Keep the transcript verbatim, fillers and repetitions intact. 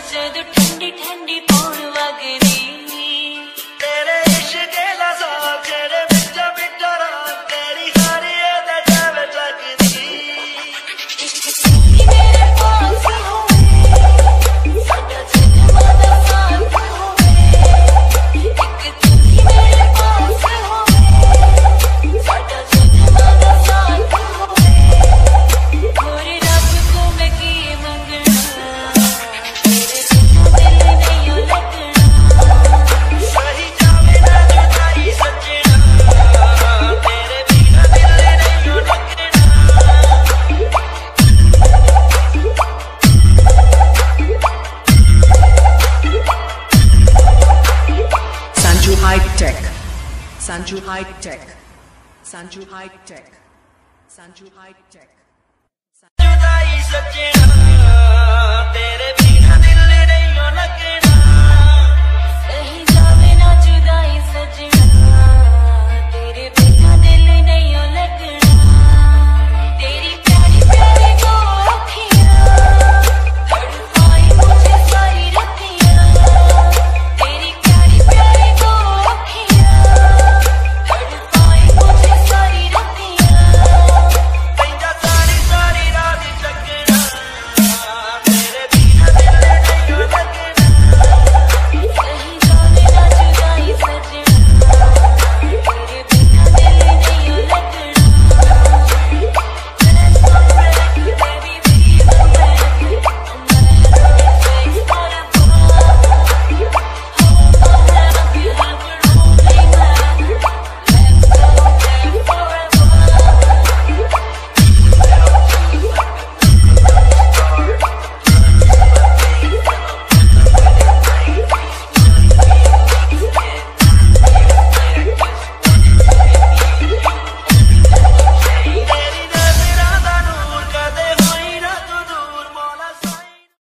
जद ठंडी ठंडी पौन वगदी तेरे इश्क दा साथ तेरे बिच बिच रात तेरी सारी एदा जावे लगदी इश्क तेरी मेरे पास होवे साडा जगमगा साथ होवे एक तेरी मेरे पास होवे साडा जगमगा साथ होवे और रब को मैं की मंगना तेरे बिना दिल नहीं लगना सही जावे ना जुदाई सजना तेरे बिना दिल नहीं लगना Sanju High Tech, Sanju High Tech, Sanju High Tech, Sanju High Tech. जुदाई सजना